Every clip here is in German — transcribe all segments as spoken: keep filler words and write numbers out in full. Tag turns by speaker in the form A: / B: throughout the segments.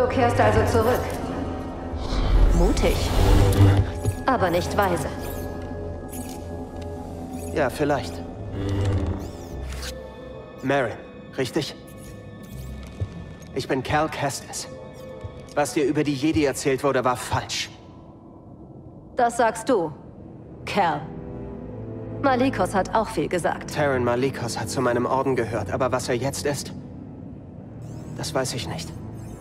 A: kehrst also zurück. Mutig, aber nicht weise.
B: Ja, vielleicht. Merrin, richtig? Ich bin Cal Kestis. Was dir über die Jedi erzählt wurde, war falsch.
A: Das sagst du, Cal. Malicos hat auch viel gesagt.
B: Taron Malicos hat zu meinem Orden gehört, aber was er jetzt ist, das weiß ich nicht.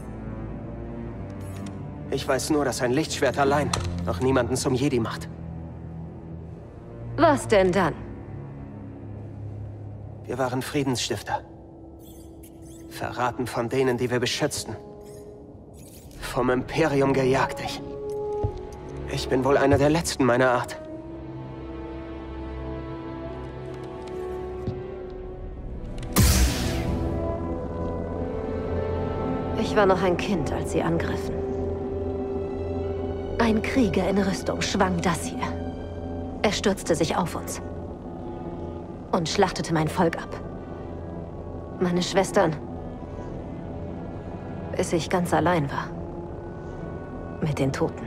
B: Ich weiß nur, dass ein Lichtschwert allein noch niemanden zum Jedi macht.
A: Was denn dann?
B: Wir waren Friedensstifter. Verraten von denen, die wir beschützten. Vom Imperium gejagt. Ich. Ich bin wohl einer der Letzten meiner Art.
A: Ich war noch ein Kind, als sie angriffen. Ein Krieger in Rüstung schwang das hier. Er stürzte sich auf uns. Und schlachtete mein Volk ab. Meine Schwestern. Bis ich ganz allein war. Mit den Toten.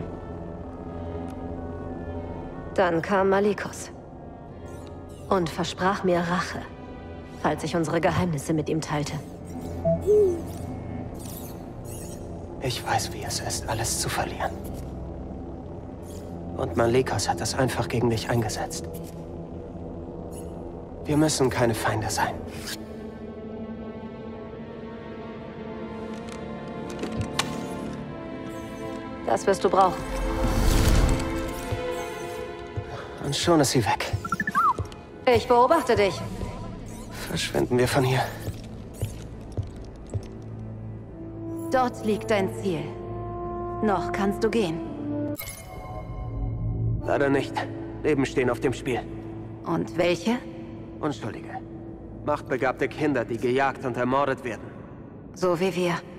A: Dann kam Malicos. Und versprach mir Rache, falls ich unsere Geheimnisse mit ihm teilte.
B: Ich weiß, wie es ist, alles zu verlieren. Und Malicos hat es einfach gegen dich eingesetzt. Wir müssen keine Feinde sein.
A: Das wirst du brauchen.
B: Und schon ist sie weg.
A: Ich beobachte dich.
B: Verschwinden wir von hier.
A: Dort liegt dein Ziel. Noch kannst du gehen.
B: Leider nicht. Leben stehen auf dem Spiel.
A: Und welche?
B: Unschuldige. Machtbegabte Kinder, die gejagt und ermordet werden.
A: So wie wir.